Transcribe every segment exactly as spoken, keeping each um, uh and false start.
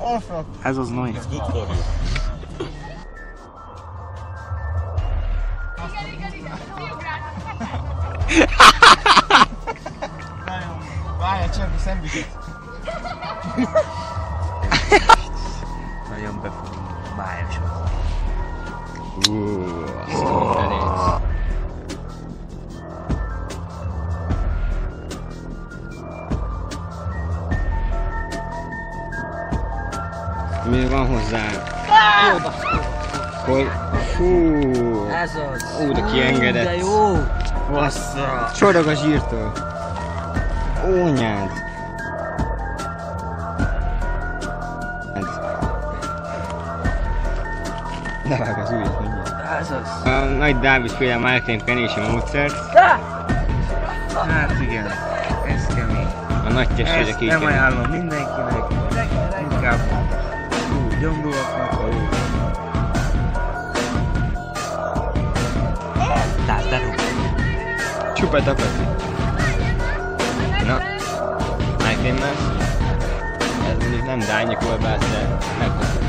Ez az Noé. It's good for you. Várjál, csak a szembüket. Nagyon befogom. Bájas van. Mi van hozzá? Hogy... Fú... Ez az. Ú, de kiengedett. De jó. Bassza. Csorog a zsírtól. Ónyád. Ne vág az ujjat, mindjárt. Ez az. A nagy Dávid féle májkrém kenési módszert. Hát igen, ez kemény. A nagy testvérek Ezt így nem kemény. ajánlom mindenkinek. Inkább úgy gyomrulatnak, ha úgy. Tehát bedom. Csupa tapat. Na, májkrém lesz. Ez mondjuk nem dányi kolbász, de megkapom.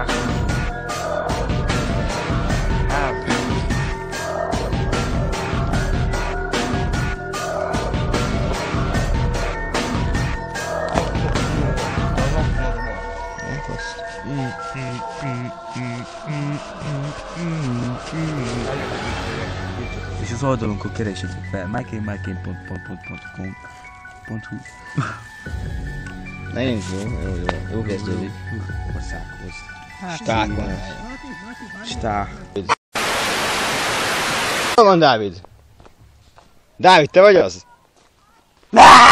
És az oldalunkon keresétek fel mycane mycane pont com pont hu. Nagyon jó, jó, jó, jó kezdődik. Hozzák, Sták van. Sták. Hol van Dávid? Dávid, te vagy az?